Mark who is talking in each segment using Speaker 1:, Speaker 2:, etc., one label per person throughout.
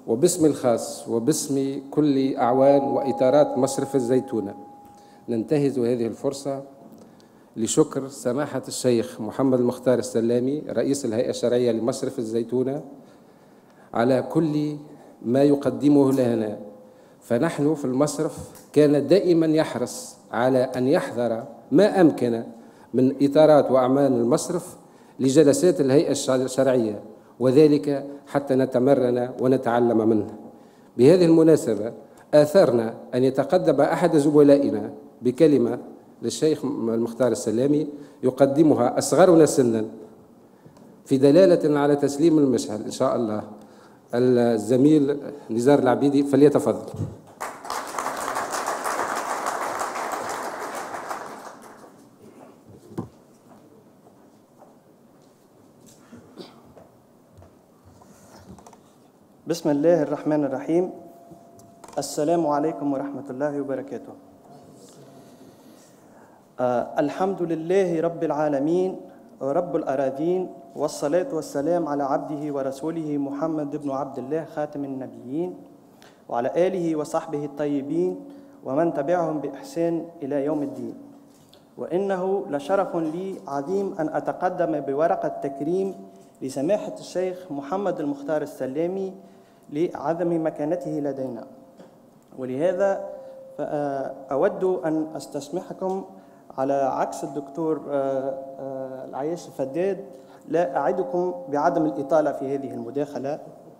Speaker 1: وباسمي الخاص وباسم كل أعوان وإطارات مصرف الزيتونة ننتهز هذه الفرصة لشكر سماحة الشيخ محمد المختار السلامي رئيس الهيئة الشرعية لمصرف الزيتونة على كل ما يقدمه لنا. فنحن في المصرف كان دائما يحرص على أن يحضر ما أمكن من إطارات وأعمال المصرف لجلسات الهيئة الشرعية، وذلك حتى نتمرن ونتعلم منه. بهذه المناسبة آثرنا أن يتقدم أحد زملائنا بكلمة للشيخ المختار السلامي يقدمها أصغرنا سنا في دلالة على تسليم المشعل إن شاء الله. الزميل نزار العبيدي فليتفضل.
Speaker 2: بسم الله الرحمن الرحيم. السلام عليكم ورحمة الله وبركاته. الحمد لله رب العالمين ورب الأراضين، والصلاة والسلام على عبده ورسوله محمد بن عبد الله خاتم النبيين، وعلى آله وصحبه الطيبين ومن تبعهم بإحسان إلى يوم الدين. وإنه لشرف لي عظيم أن أتقدم بورقة تكريم لسماحة الشيخ محمد المختار السلامي لعظم مكانته لدينا، ولهذا أود أن أستسمحكم على عكس الدكتور العياش الفداد لا أعدكم بعدم الإطالة في هذه المداخلة،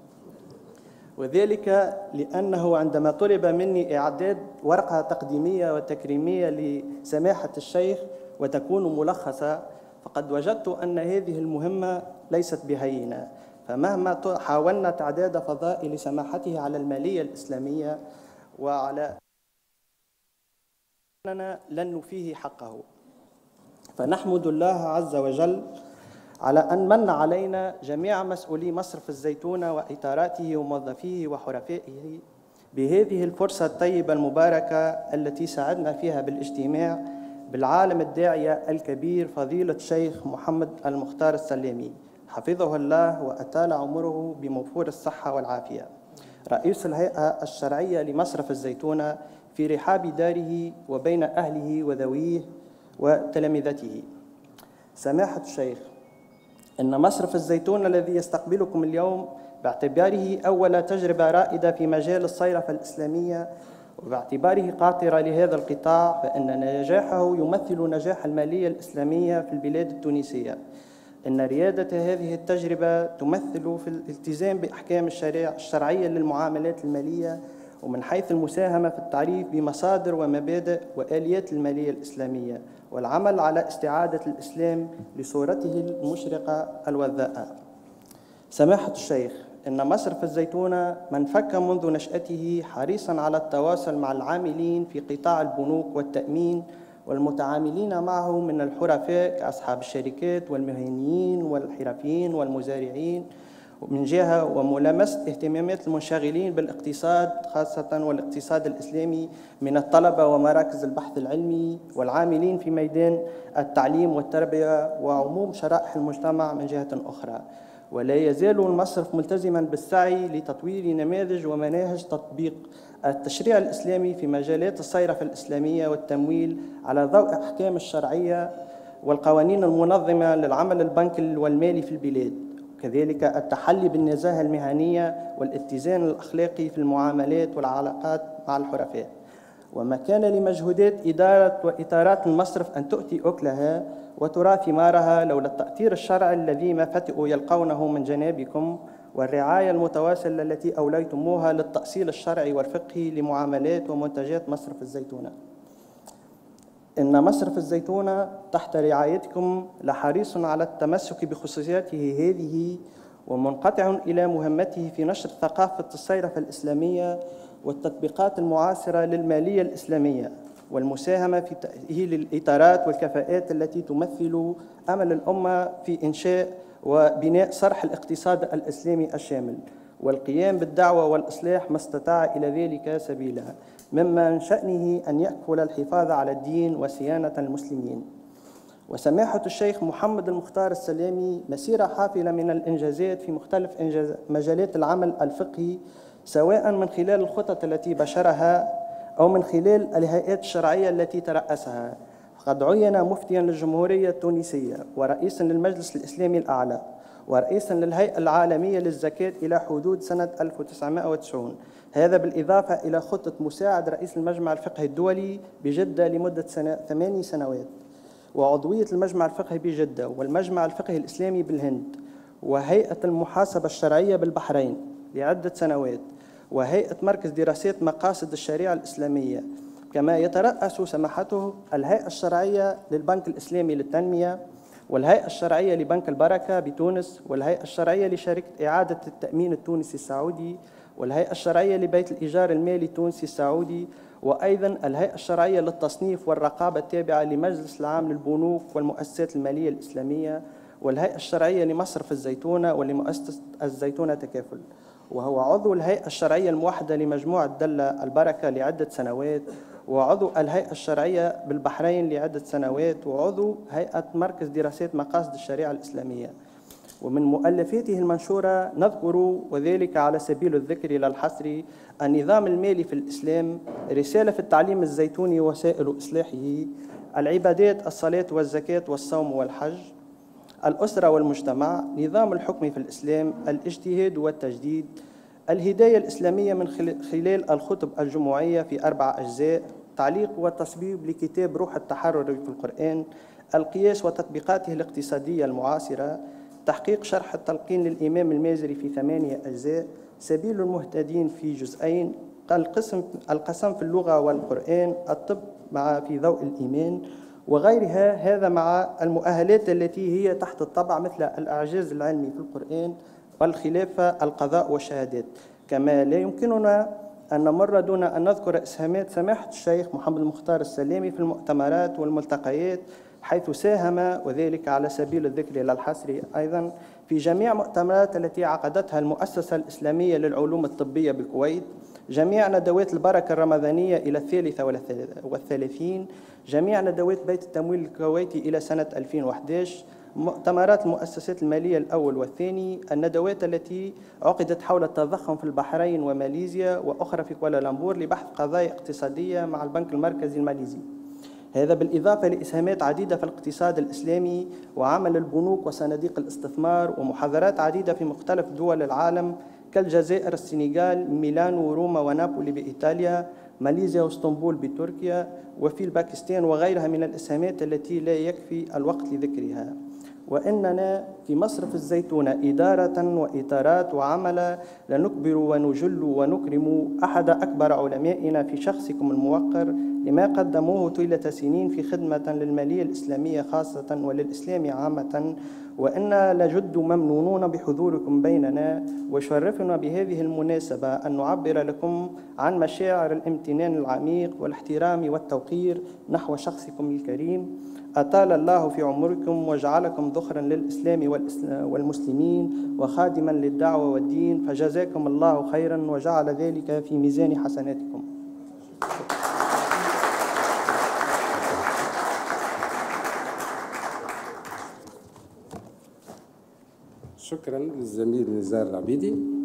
Speaker 2: وذلك لأنه عندما طلب مني إعداد ورقة تقديمية وتكريمية لسماحة الشيخ وتكون ملخصة، فقد وجدت أن هذه المهمة ليست بهينة. فمهما حاولنا تعداد فضائل سماحته على المالية الإسلامية وعلى أننا لن نفيه حقه، فنحمد الله عز وجل على أن من علينا جميع مسؤولي مصرف الزيتونة وإطاراته وموظفيه وحرفائه بهذه الفرصة الطيبة المباركة التي سعدنا فيها بالاجتماع بالعالم الداعية الكبير فضيلة الشيخ محمد المختار السلامي حفظه الله وأطال عمره بموفور الصحة والعافية، رئيس الهيئة الشرعية لمصرف الزيتونة في رحاب داره وبين أهله وذويه وتلامذته. سماحة الشيخ، إن مصرف الزيتونة الذي يستقبلكم اليوم باعتباره أول تجربة رائدة في مجال الصيرفة الإسلامية وباعتباره قاطرة لهذا القطاع، فإن نجاحه يمثل نجاح المالية الإسلامية في البلاد التونسية. إن ريادة هذه التجربة تمثل في الالتزام بأحكام الشرعية للمعاملات المالية، ومن حيث المساهمة في التعريف بمصادر ومبادئ وآليات المالية الإسلامية، والعمل على استعادة الإسلام لصورته المشرقة الوذاءة. سماحة الشيخ، إن مصرف الزيتونة من فك منذ نشأته حريصاً على التواصل مع العاملين في قطاع البنوك والتأمين والمتعاملين معه من الحرفاء كأصحاب الشركات والمهنيين والحرفيين والمزارعين من جهة، وملامسة اهتمامات المنشغلين بالاقتصاد خاصة والاقتصاد الإسلامي من الطلبة ومراكز البحث العلمي والعاملين في ميدان التعليم والتربية وعموم شرائح المجتمع من جهة أخرى. ولا يزال المصرف ملتزما بالسعي لتطوير نماذج ومناهج تطبيق التشريع الإسلامي في مجالات الصيرفة الإسلامية والتمويل على ضوء أحكام الشرعية والقوانين المنظمة للعمل البنكي والمالي في البلاد، كذلك التحلي بالنزاهة المهنية والاتزان الأخلاقي في المعاملات والعلاقات مع الحرفاء. وما كان لمجهودات إدارة وإطارات المصرف أن تؤتي أكلها وترى ثمارها لولا التأطير الشرعي الذي ما فتئوا يلقونه من جنابكم، والرعاية المتواصلة التي أوليتموها للتأصيل الشرعي والفقهي لمعاملات ومنتجات مصرف الزيتونة. إن مصرف الزيتونة تحت رعايتكم لحريص على التمسك بخصوصياته هذه، ومنقطع إلى مهمته في نشر ثقافة الصيرفة الإسلامية والتطبيقات المعاصرة للمالية الإسلامية، والمساهمة في تأهيل الإطارات والكفاءات التي تمثل أمل الأمة في إنشاء وبناء صرح الاقتصاد الإسلامي الشامل، والقيام بالدعوة والإصلاح ما استطاع إلى ذلك سبيلا، مما من شأنه أن يأكل الحفاظ على الدين وصيانة المسلمين. وسماحة الشيخ محمد المختار السلامي مسيرة حافلة من الإنجازات في مختلف مجالات العمل الفقهي سواء من خلال الخطط التي بشرها أو من خلال الهيئات الشرعية التي ترأسها. فقد عين مفتيا للجمهورية التونسية ورئيسا للمجلس الإسلامي الأعلى ورئيسا للهيئة العالمية للزكاة إلى حدود سنة 1990. هذا بالإضافة إلى خطة مساعد رئيس المجمع الفقهي الدولي بجدة لمدة 8 سنوات، وعضوية المجمع الفقهي بجدة والمجمع الفقهي الإسلامي بالهند، وهيئة المحاسبة الشرعية بالبحرين لعدة سنوات، وهيئة مركز دراسات مقاصد الشريعة الإسلامية. كما يترأس سماحته الهيئة الشرعية للبنك الإسلامي للتنمية، والهيئة الشرعية لبنك البركة بتونس، والهيئة الشرعية لشركة إعادة التأمين التونسي السعودي، والهيئة الشرعية لبيت الإيجار المالي التونسي السعودي، وأيضا الهيئة الشرعية للتصنيف والرقابة التابعة لمجلس العام للبنوك والمؤسسات المالية الإسلامية، والهيئة الشرعية لمصرف الزيتونة ولمؤسسة الزيتونة تكافل. وهو عضو الهيئة الشرعية الموحدة لمجموعة دلة البركة لعدة سنوات، وعضو الهيئة الشرعية بالبحرين لعدة سنوات، وعضو هيئة مركز دراسات مقاصد الشريعة الإسلامية. ومن مؤلفاته المنشورة نذكر، وذلك على سبيل الذكر لا الحصر، النظام المالي في الإسلام، رسالة في التعليم الزيتوني وسائل إصلاحه، العبادات الصلاة والزكاة والصوم والحج، الأسرة والمجتمع، نظام الحكم في الإسلام، الاجتهاد والتجديد، الهداية الإسلامية من خلال الخطب الجمعية في 4 أجزاء، تعليق والتصويب لكتاب روح التحرر في القرآن، القياس وتطبيقاته الاقتصادية المعاصرة، تحقيق شرح التلقين للإمام المازري في 8 أجزاء، سبيل المهتدين في جزئين، القسم في اللغة والقرآن، الطب في ضوء الإيمان وغيرها. هذا مع المؤهلات التي هي تحت الطبع مثل الإعجاز العلمي في القرآن والخلافة القضاء والشهادات. كما لا يمكننا أن نمر دون أن نذكر إسهامات سماحة الشيخ محمد المختار السلامي في المؤتمرات والملتقيات، حيث ساهم، وذلك على سبيل الذكر لا الحصر، أيضا في جميع المؤتمرات التي عقدتها المؤسسة الإسلامية للعلوم الطبية بالكويت، جميع ندوات البركة الرمضانية إلى 33، جميع ندوات بيت التمويل الكويتي إلى سنة 2011، مؤتمرات المؤسسات المالية الأول والثاني، الندوات التي عقدت حول التضخم في البحرين وماليزيا وأخرى في كوالالمبور لبحث قضايا اقتصادية مع البنك المركزي الماليزي. هذا بالإضافة لإسهامات عديدة في الاقتصاد الإسلامي وعمل البنوك وصناديق الاستثمار، ومحاضرات عديدة في مختلف دول العالم كالجزائر، السنغال، ميلانو وروما ونابولي بإيطاليا، ماليزيا واسطنبول بتركيا، وفي الباكستان وغيرها من الإسهامات التي لا يكفي الوقت لذكرها. وإننا في مصرف الزيتونة إدارة وإطارات وعملا لنكبر ونجل ونكرم أحد أكبر علمائنا في شخصكم الموقر لما قدموه طيلة سنين في خدمة للمالية الإسلامية خاصة وللإسلام عامة، وإنا لجد ممنونون بحضوركم بيننا، وشرفنا بهذه المناسبة أن نعبر لكم عن مشاعر الامتنان العميق والاحترام والتوقير نحو شخصكم الكريم. أطال الله في عمركم وجعلكم ذخرا للإسلام والمسلمين وخادما للدعوة والدين، فجزاكم الله خيرا وجعل ذلك في ميزان حسناتكم.
Speaker 1: شكرا للزميل نزار العبيدي.